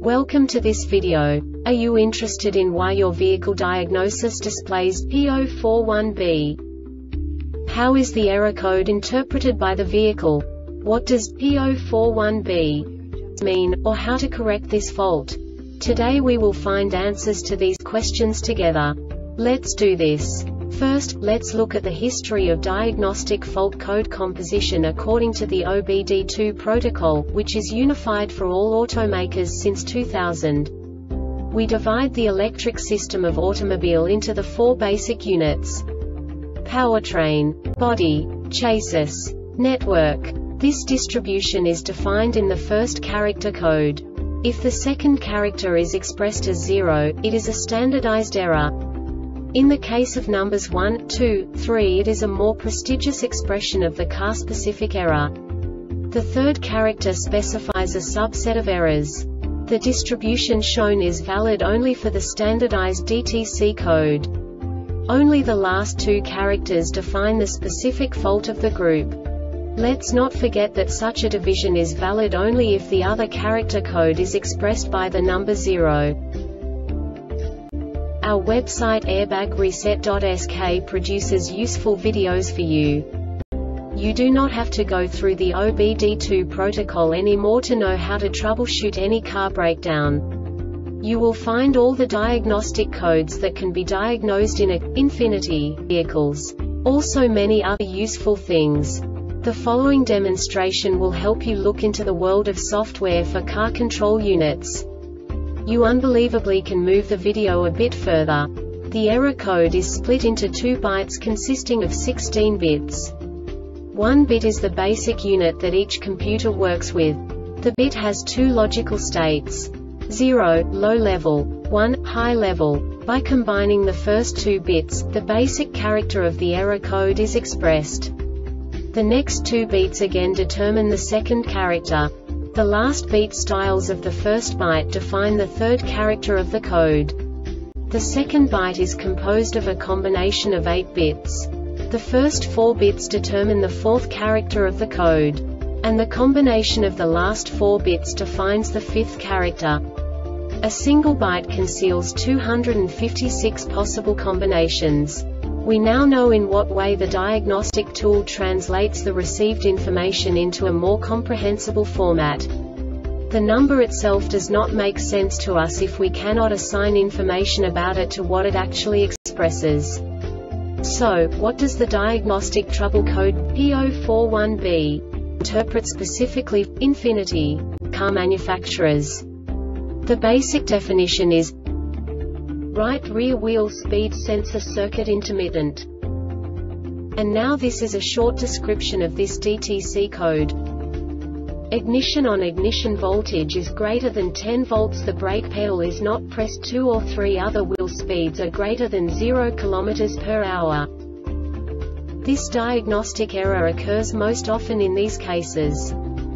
Welcome to this video. Are you interested in why your vehicle diagnosis displays P041B? How is the error code interpreted by the vehicle? What does P041B mean, or how to correct this fault? Today we will find answers to these questions together. Let's do this. First, let's look at the history of diagnostic fault code composition according to the OBD2 protocol, which is unified for all automakers since 2000. We divide the electric system of automobile into the four basic units: powertrain, body, chassis, network. This distribution is defined in the first character code. If the second character is expressed as 0, it is a standardized error. In the case of numbers 1, 2, 3, it is a more prestigious expression of the car-specific error. The third character specifies a subset of errors. The distribution shown is valid only for the standardized DTC code. Only the last two characters define the specific fault of the group. Let's not forget that such a division is valid only if the other character code is expressed by the number 0. Our website airbagreset.sk produces useful videos for you. You do not have to go through the OBD2 protocol anymore to know how to troubleshoot any car breakdown. You will find all the diagnostic codes that can be diagnosed in Infiniti vehicles. Also many other useful things. The following demonstration will help you look into the world of software for car control units. You unbelievably can move the video a bit further. The error code is split into 2 bytes consisting of 16 bits. 1 bit is the basic unit that each computer works with. The bit has 2 logical states: 0, low level, 1, high level. By combining the first 2 bits, the basic character of the error code is expressed. The next 2 beats again determine the second character. The last beat styles of the first byte define the third character of the code. The second byte is composed of a combination of 8 bits. The first 4 bits determine the fourth character of the code. And the combination of the last 4 bits defines the fifth character. A single byte conceals 256 possible combinations. We now know in what way the diagnostic tool translates the received information into a more comprehensible format. The number itself does not make sense to us if we cannot assign information about it to what it actually expresses. So, what does the diagnostic trouble code P041B interpret specifically for Infiniti car manufacturers? The basic definition is right rear wheel speed sensor circuit intermittent. And now this is a short description of this DTC code. Ignition on ignition voltage is greater than 10 volts. The brake pedal is not pressed. 2 or 3 other wheel speeds are greater than 0 km per hour. This diagnostic error occurs most often in these cases: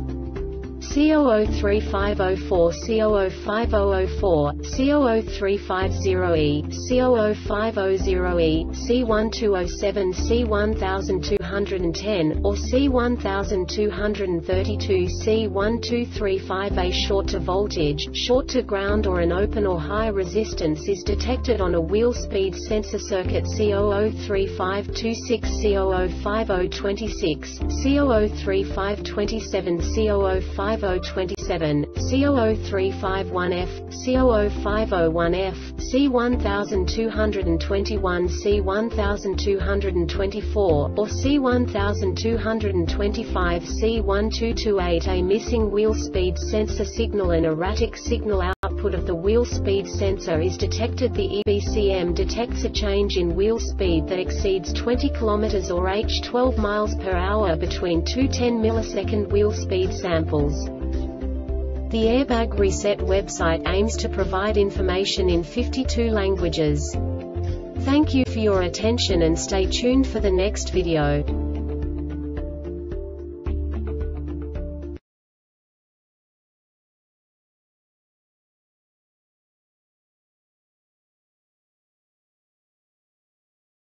C003504, C005004, C00350E, C00500E, C1207, C1210, or C1232, C1235A. Short to voltage, short to ground, or an open or high resistance is detected on a wheel speed sensor circuit. C003526, C005026, C003527, C005027, C00351F, C00501F, C1221, C1224, or C1225, C1228. A missing wheel speed sensor signal. An erratic signal output of the wheel speed sensor is detected. The EBCM detects a change in wheel speed that exceeds 20 km or h 12 miles per hour between 2 10-millisecond wheel speed samples. The Airbag Reset website aims to provide information in 52 languages. Thank you for your attention and stay tuned for the next video.